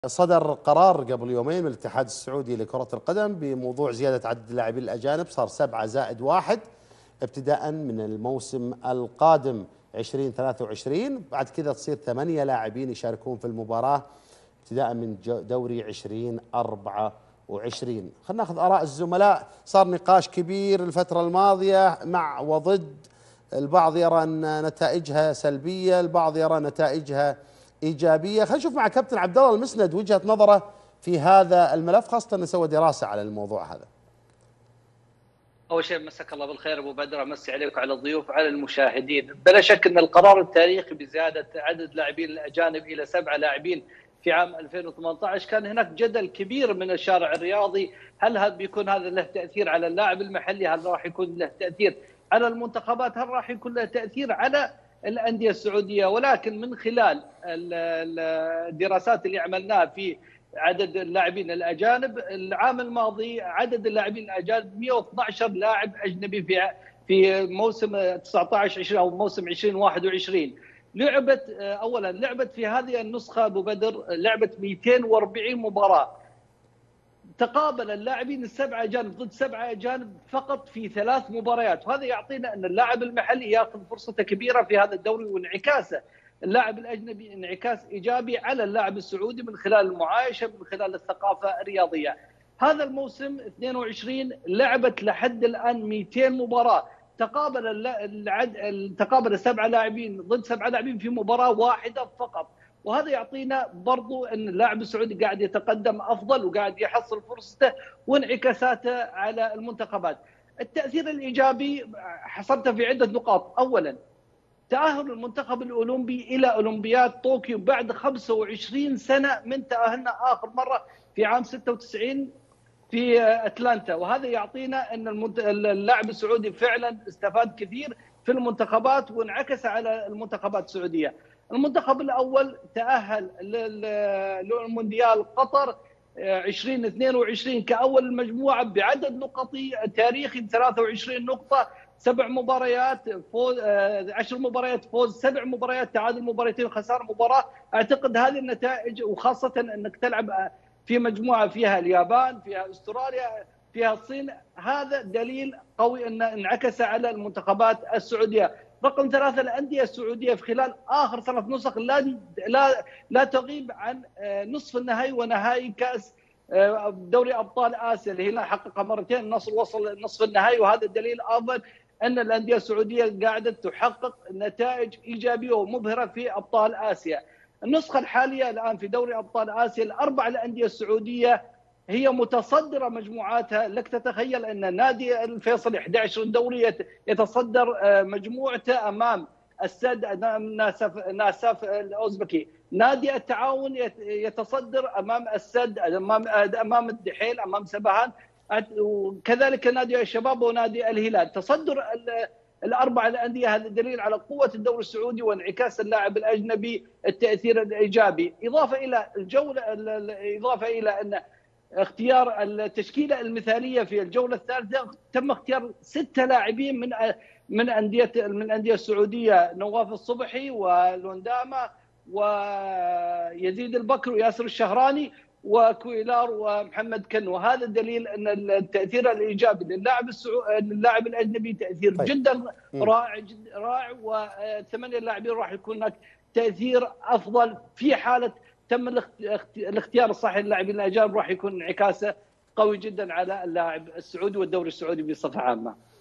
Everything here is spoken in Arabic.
صدر قرار قبل يومين من الاتحاد السعودي لكرة القدم بموضوع زيادة عدد اللاعبين الأجانب، صار 7+1 ابتداء من الموسم القادم 2023. بعد كذا تصير 8 لاعبين يشاركون في المباراة ابتداء من دوري 2024. خلينا ناخذ آراء الزملاء. صار نقاش كبير الفترة الماضية مع وضد، البعض يرى أن نتائجها سلبية، البعض يرى نتائجها إيجابية. خلينا نشوف مع كابتن عبد الله المسند وجهة نظره في هذا الملف، خاصة أنه سوى دراسة على الموضوع هذا. أول شيء مساك الله بالخير أبو بدر، أمسي عليك وعلى الضيوف وعلى المشاهدين. بلا شك أن القرار التاريخي بزيادة عدد اللاعبين الأجانب إلى 7 لاعبين في عام 2018 كان هناك جدل كبير من الشارع الرياضي. هل بيكون هذا له تأثير على اللاعب المحلي؟ هل راح يكون له تأثير على المنتخبات؟ هل راح يكون له تأثير على الأندية السعودية؟ ولكن من خلال الدراسات اللي عملناها في عدد اللاعبين الاجانب، العام الماضي عدد اللاعبين الاجانب 112 لاعب اجنبي في موسم 19-20 او موسم 2021. لعبت في هذه النسخه ابو بدر، لعبت 240 مباراه. تقابل اللاعبين السبعه اجانب ضد 7 اجانب فقط في 3 مباريات، وهذا يعطينا ان اللاعب المحلي ياخذ فرصته كبيره في هذا الدوري، وانعكاسه اللاعب الاجنبي انعكاس ايجابي على اللاعب السعودي من خلال المعايشه، من خلال الثقافه الرياضيه. هذا الموسم 22 لعبت لحد الان 200 مباراه، تقابل 7 لاعبين ضد 7 لاعبين في مباراه واحده فقط، وهذا يعطينا برضو ان اللاعب السعودي قاعد يتقدم افضل وقاعد يحصل فرصته وانعكاساته على المنتخبات. التاثير الايجابي حصلته في عده نقاط. اولا، تأهل المنتخب الأولمبي إلى أولمبياد طوكيو بعد 25 سنة من تأهلنا آخر مرة في عام 96 في أتلانتا، وهذا يعطينا أن اللاعب السعودي فعلا استفاد كثير في المنتخبات وانعكس على المنتخبات السعودية. المنتخب الأول تأهل للمونديال قطر 2022 كأول المجموعة بعدد نقطي تاريخي 23 نقطة، 7 مباريات فوز، 10 مباريات فوز، 7 مباريات تعادل مباراتين، خساره مباراه. اعتقد هذه النتائج، وخاصه انك تلعب في مجموعه فيها اليابان، فيها استراليا، فيها الصين، هذا دليل قوي انه انعكس على المنتخبات السعوديه. رقم 3، الانديه السعوديه في خلال اخر 3 نسخ لا تغيب عن نصف النهائي ونهائي كاس دوري ابطال اسيا اللي هنا حقق مرتين. النصر وصل نصف النهائي، وهذا دليل افضل ان الانديه السعوديه قاعده تحقق نتائج ايجابيه ومبهره في ابطال اسيا. النسخه الحاليه الان في دوري ابطال اسيا، الاربع الانديه السعوديه هي متصدره مجموعاتها. لك تتخيل ان نادي الفيصل 11 دوري يتصدر مجموعته امام السد، امام ناسف الاوزبكي. نادي التعاون يتصدر امام السد، امام الدحيل، امام سبهان، وكذلك نادي الشباب ونادي الهلال. تصدر الاربع الانديه هذا دليل على قوه الدوري السعودي وانعكاس اللاعب الاجنبي، التاثير الايجابي. اضافه الى ان اختيار التشكيله المثاليه في الجوله الثالثه، تم اختيار 6 لاعبين من انديه السعوديه: نواف الصبحي والونداما ويزيد البكر وياسر الشهراني وكويلار ومحمد كنو. هذا دليل ان التاثير الايجابي للاعب الاجنبي تاثير جدا رائع، و8 لاعبين راح يكون هناك تاثير افضل في حاله تم الاختيار الصحيح للاعبين الاجانب، راح يكون انعكاسه قوي جدا على اللاعب السعودي والدوري السعودي بصفه عامه.